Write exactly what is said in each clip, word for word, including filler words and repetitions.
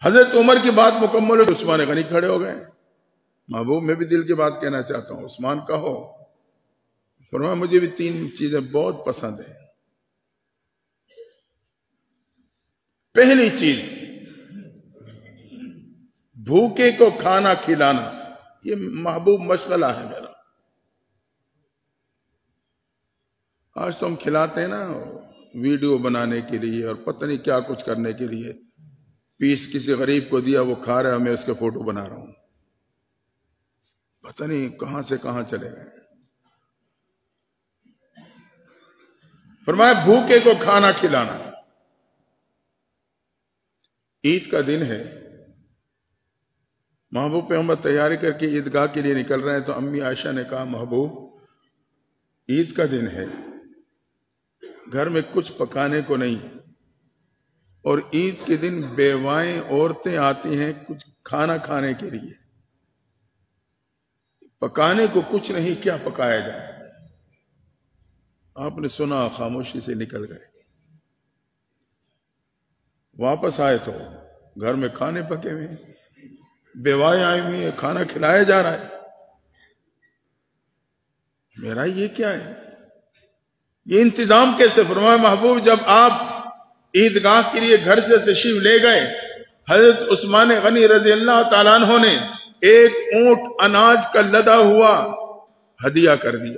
حضرت عمر کی بات مکمل ہو، عثمان غنی کھڑے ہو گئے. محبوب میں بھی دل کی بات کہنا چاہتا ہوں. عثمان کہو. فرمایا مجھے بھی تین چیزیں بہت پسند ہیں. پہلی چیز بھوکے کو کھانا کھلانا. یہ محبوب مشغلہ ہے میرا. آج تو ہم کھلاتے ہیں نا ویڈیو بنانے کے لیے اور پتہ نہیں کیا کچھ کرنے کے لیے. پیس کسی غریب کو دیا، وہ کھا رہا ہے، میں اس کے فوٹو بنا رہا ہوں. پتہ نہیں کہاں سے کہاں چلے گئے. فرمایا بھوکے کو کھانا کھلانا. عید کا دن ہے، محبوب پیغمبر تیاری کر کے عیدگاہ کے لیے نکل رہے ہیں تو امی عائشہ نے کہا محبوب عید کا دن ہے، گھر میں کچھ پکانے کو نہیں، اور عید کے دن بیوائیں عورتیں آتی ہیں کچھ کھانا کھانے کے لیے، پکانے کو کچھ نہیں، کیا پکایا جائے؟ آپ نے سنا، خاموشی سے نکل گئے. واپس آئے تو گھر میں کھانے پکے ہوئے ہیں، بیوائیں آئی ہوئی ہیں، کھانا کھلایا جا رہا ہے. میرا یہ کیا ہے؟ یہ انتظام کیسے؟ فرمایا محبوب جب آپ عیدگاہ کے لیے گھر سے تشریف لے گئے، حضرت عثمان غنی رضی اللہ تعالیٰ عنہ نے ایک اونٹ اناج کا لدا ہوا ہدیہ کر دیا.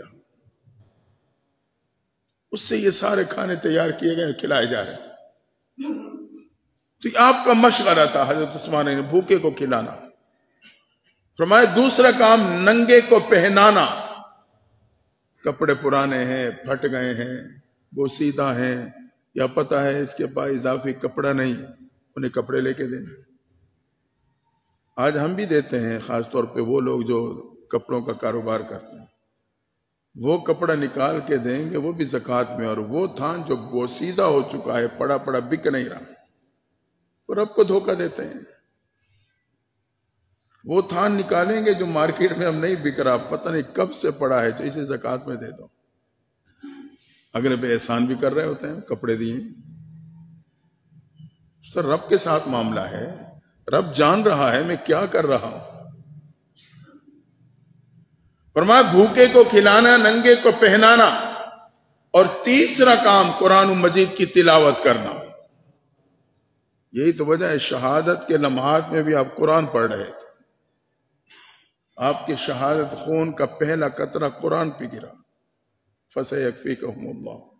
اس سے یہ سارے کھانے تیار کیے گئے، کھلائے جا رہے ہیں. تو یہ آپ کا مشورہ تھا حضرت عثمان نے بھوکے کو کھلانا. فرمایا دوسرا کام ننگے کو پہنانا. کپڑے پرانے ہیں، پھٹ گئے ہیں، بوسیدہ ہیں، یا پتہ ہے اس کے پاس اضافی کپڑا نہیں، انہیں کپڑے لے کے دینا. آج ہم بھی دیتے ہیں، خاص طور پہ وہ لوگ جو کپڑوں کا کاروبار کرتے ہیں، وہ کپڑا نکال کے دیں گے، وہ بھی زکوٰۃ میں. اور وہ تھان جو بوسیدہ ہو چکا ہے، پڑا پڑا بک نہیں رہا، اور رب کو دھوکہ دیتے ہیں. وہ تھان نکالیں گے جو مارکیٹ میں ہم نہیں بک رہا، پتہ نہیں کب سے پڑا ہے، تو اسے زکوٰۃ میں دے دو. اگلے پہ احسان بھی کر رہے ہوتے ہیں، کپڑے دیے. تو رب کے ساتھ معاملہ ہے، رب جان رہا ہے میں کیا کر رہا ہوں. فرمایا بھوکے کو کھلانا، ننگے کو پہنانا، اور تیسرا کام قرآن مجید کی تلاوت کرنا. یہی تو وجہ ہے شہادت کے لمحات میں بھی آپ قرآن پڑھ رہے تھے. آپ کی شہادت خون کا پہلا قطرہ قرآن پہ گرا. فَسَيَكْفِيكَهُمُ اللَّهُ